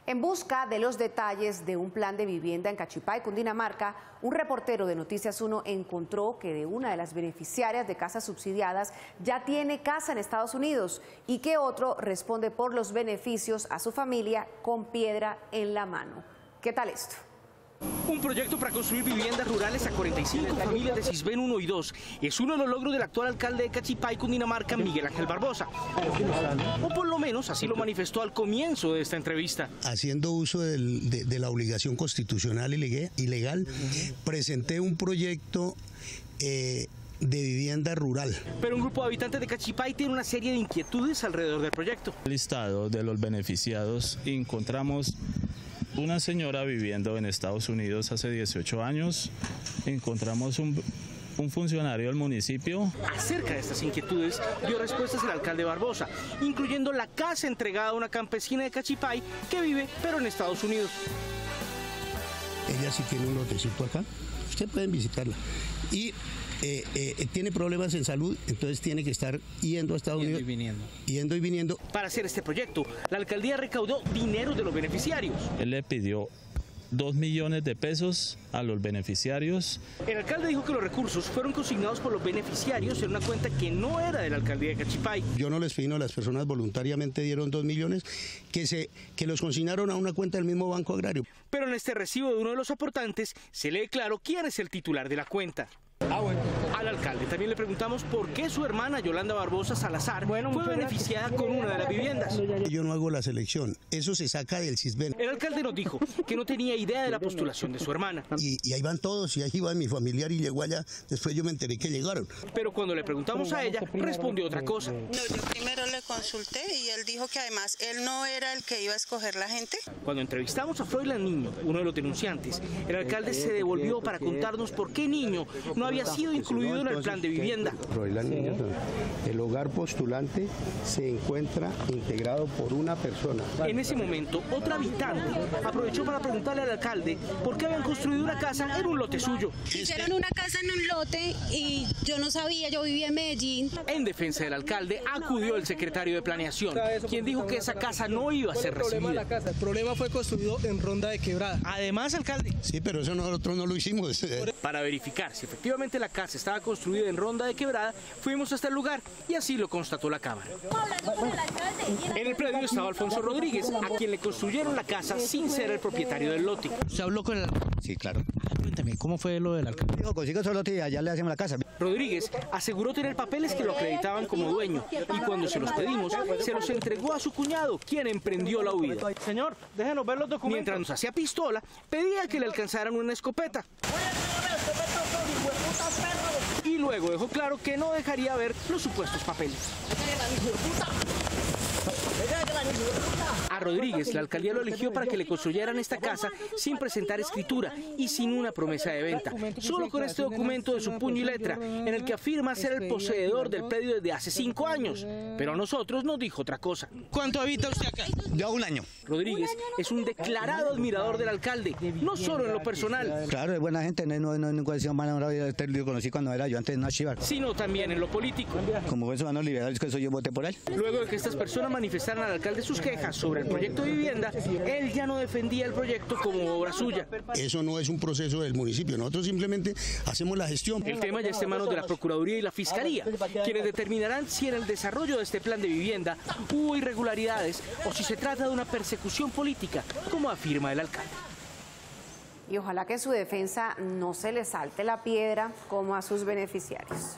En busca de los detalles de un plan de vivienda en Cachipay, Cundinamarca, un reportero de Noticias 1 encontró que de una de las beneficiarias de casas subsidiadas ya tiene casa en Estados Unidos y que otro responde por los beneficios a su familia con piedra en la mano. ¿Qué tal esto? Un proyecto para construir viviendas rurales a 45 familias de Sisbén 1 y 2 es uno de los logros del actual alcalde de Cachipay, Cundinamarca, Miguel Ángel Barbosa. O por lo menos así lo manifestó al comienzo de esta entrevista. Haciendo uso de la obligación constitucional y legal, presenté un proyecto de vivienda rural. Pero un grupo de habitantes de Cachipay tiene una serie de inquietudes alrededor del proyecto. En el listado de los beneficiados encontramos una señora viviendo en Estados Unidos hace 18 años, encontramos un funcionario del municipio. Acerca de estas inquietudes dio respuestas el alcalde Barbosa, incluyendo la casa entregada a una campesina de Cachipay que vive pero en Estados Unidos. Ella sí tiene un lotecito acá, ustedes pueden visitarla. Y tiene problemas en salud, entonces tiene que estar yendo a Estados Unidos. Yendo y viniendo. Para hacer este proyecto, la alcaldía recaudó dinero de los beneficiarios. Él le pidió 2 millones de pesos a los beneficiarios. El alcalde dijo que los recursos fueron consignados por los beneficiarios en una cuenta que no era de la alcaldía de Cachipay. Yo no les pedí, no, las personas voluntariamente dieron 2 millones que los consignaron a una cuenta del mismo Banco Agrario. Pero en este recibo de uno de los aportantes se lee claro quién es el titular de la cuenta. Al alcalde también le preguntamos por qué su hermana Yolanda Barbosa Salazar fue beneficiada con una de las viviendas. Yo no hago la selección, eso se saca del Sisbén. El alcalde nos dijo que no tenía idea de la postulación de su hermana. Y ahí van todos, y ahí iba mi familiar y llegó allá, después yo me enteré que llegaron. Pero cuando le preguntamos a ella, respondió otra cosa. No, yo primero le consulté y él dijo que además él no era el que iba a escoger la gente. Cuando entrevistamos a Froilán Niño, uno de los denunciantes, el alcalde se devolvió para contarnos por qué Niño no había sido incluido en el plan de vivienda. Froilán Niño, el hogar postulante se encuentra integrado por una persona. En ese momento, otra habitante aprovechó para preguntarle al alcalde por qué habían construido una casa en un lote suyo. Hicieron una casa en un lote y yo no sabía, yo vivía en Medellín. En defensa del alcalde acudió el secretario de Planeación, quien dijo que esa casa no iba a ser recibida. El problema fue construido en Ronda de Quebrada. Además, alcalde. Sí, pero eso nosotros no lo hicimos. Para verificar si efectivamente la casa estaba construida en Ronda de Quebrada, fuimos hasta el lugar y así lo constató la cámara. En el predio estaba Alfonso Rodríguez, a quien le construyeron la casa sin ser el propietario del lote. ¿Se habló con el alcalde? Sí, claro. Cuéntame, ¿cómo fue lo del alcalde? Dijo, consigo su lote y allá le hacemos la casa. Rodríguez aseguró tener papeles que lo acreditaban como dueño y cuando se los pedimos, se los entregó a su cuñado, quien emprendió la huida. Señor, déjenos ver los documentos. Mientras nos hacía pistola, pedía que le alcanzaran una escopeta. Y luego dejó claro que no dejaría ver los supuestos papeles. A Rodríguez, la alcaldía lo eligió para que le construyeran esta casa sin presentar escritura y sin una promesa de venta, solo con este documento de su puño y letra, en el que afirma ser el poseedor del predio desde hace 5 años. Pero a nosotros nos dijo otra cosa. ¿Cuánto habita usted acá? Ya 1 año. Rodríguez es un declarado admirador del alcalde, no solo en lo personal. Claro, es buena gente, no es mala, lo conocí cuando era yo antes en una chiva. Sino también en lo político. Como esos van liberales, que eso yo voté por él. Luego de que estas personas manifestaran al alcalde sus quejas sobre el proyecto de vivienda, él ya no defendía el proyecto como obra suya. Eso no es un proceso del municipio, nosotros simplemente hacemos la gestión. El tema ya está en manos de la Procuraduría y la Fiscalía, quienes determinarán si en el desarrollo de este plan de vivienda hubo irregularidades o si se trata de una persecución política, como afirma el alcalde. Y ojalá que en su defensa no se le salte la piedra como a sus beneficiarios.